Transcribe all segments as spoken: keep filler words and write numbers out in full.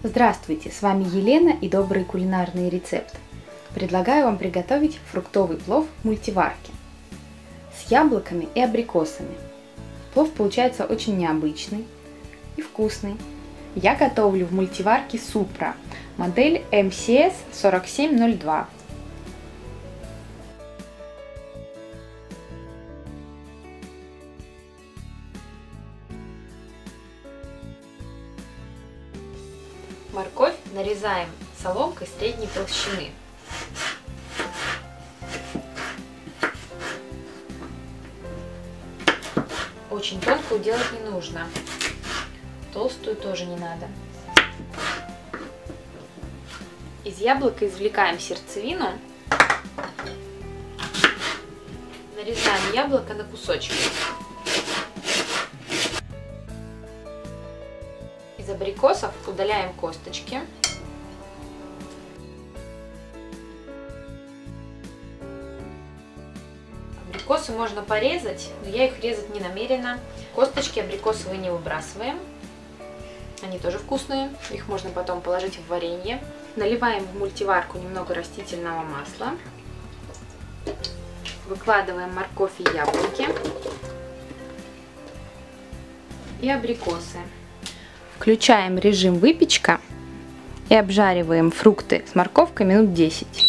Здравствуйте, с вами Елена и добрый кулинарный рецепт. Предлагаю вам приготовить фруктовый плов в мультиварке с яблоками и абрикосами. Плов получается очень необычный и вкусный. Я готовлю в мультиварке Supra, модель эм си эс сорок семь ноль два. Морковь нарезаем соломкой средней толщины. Очень тонкую делать не нужно, толстую тоже не надо. Из яблока извлекаем сердцевину, нарезаем яблоко на кусочки. Из абрикосов удаляем косточки. Абрикосы можно порезать, но я их резать не намерена. Косточки абрикосовые не выбрасываем. Они тоже вкусные. Их можно потом положить в варенье. Наливаем в мультиварку немного растительного масла. Выкладываем морковь и яблоки. И абрикосы. Включаем режим выпечка и обжариваем фрукты с морковкой минут десять.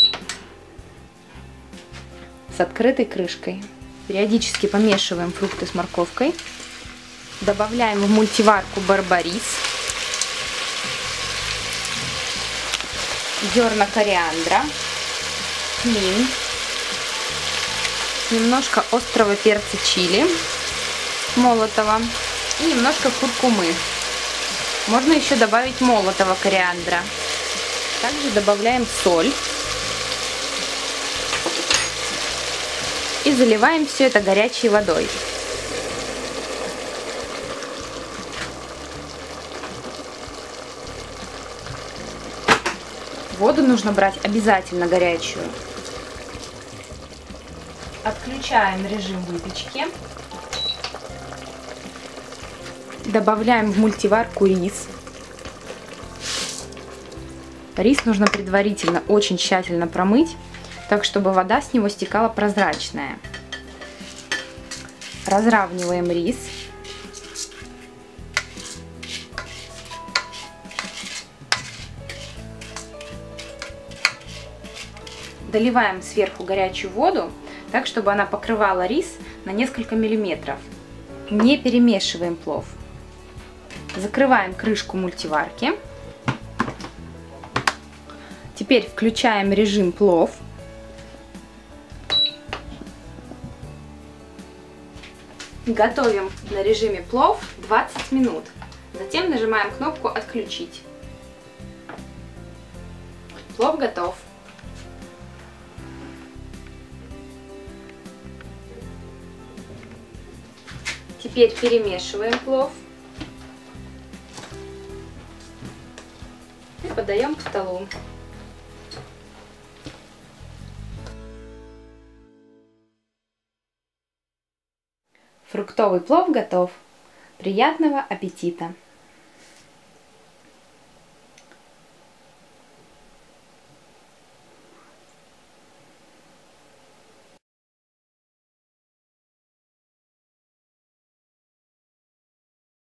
С открытой крышкой. Периодически помешиваем фрукты с морковкой. Добавляем в мультиварку барбарис, зерна кориандра, тмин, немножко острого перца чили молотого и немножко куркумы. Можно еще добавить молотого кориандра. Также добавляем соль. И заливаем все это горячей водой. Воду нужно брать обязательно горячую. Отключаем режим выпечки. Добавляем в мультиварку рис. Рис нужно предварительно очень тщательно промыть, так чтобы вода с него стекала прозрачная. Разравниваем рис. Доливаем сверху горячую воду, так чтобы она покрывала рис на несколько миллиметров. Не перемешиваем плов. Закрываем крышку мультиварки. Теперь включаем режим плов. Готовим на режиме плов двадцать минут. Затем нажимаем кнопку «Отключить». Плов готов. Теперь перемешиваем плов и подаем к столу. Фруктовый плов готов. Приятного аппетита!